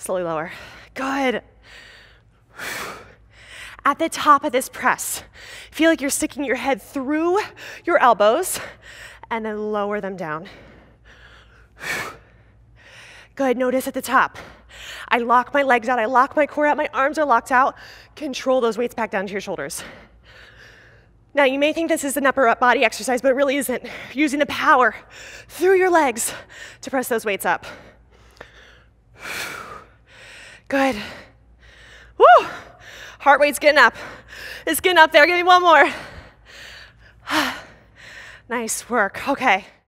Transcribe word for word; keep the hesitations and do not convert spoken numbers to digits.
slowly lower. Good. At the top of this press, feel like you're sticking your head through your elbows and then lower them down. Good, notice at the top. I lock my legs out, I lock my core out, my arms are locked out. Control those weights back down to your shoulders. Now you may think this is an upper body exercise, but it really isn't. You're using the power through your legs to press those weights up. Good. Woo! Heart rate's getting up. It's getting up there. Give me one more. Nice work. Okay.